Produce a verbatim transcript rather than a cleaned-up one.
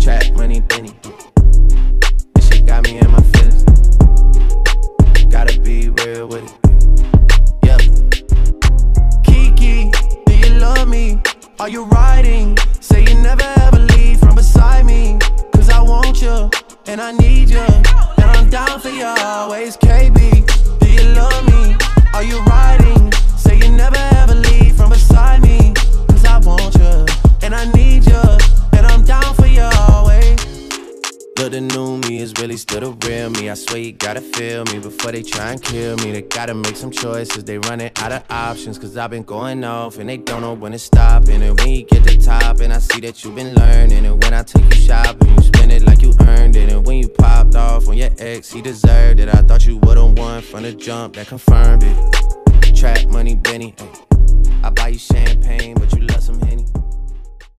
Trap money, Benny. This shit got me in my feelings. Gotta be real with it. Yeah. Kiki, do you love me? Are you riding? Say you never ever leave from beside me. Cause I want you, and I need you, and I'm down for you always. K B, do you love me? Are you riding? Say you never ever leave from beside me. Cause I want you, and I need you, and I'm down for you always. Look, the new me is really still the real me. I swear you gotta feel me before they try and kill me. They gotta make some choices, they running out of options. Cause I've been going off and they don't know when to stop. And when you get to top and I see that you've been learning. And when I take you shopping, you spend it like you earned it. And when you popped off on your ex, he deserved it. I thought you would've won from the jump, that confirmed it. Trap money, Benny, ay. I buy you champagne, but you love some Henny.